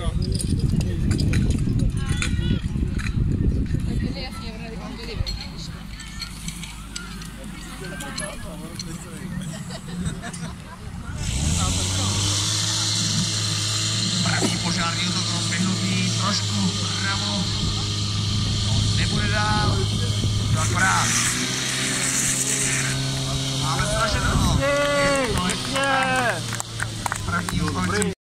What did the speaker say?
Pravý požární útok rozběhnutý, trošku vpravo, to nebude dál, to akorát. Máme strašeno. První útok.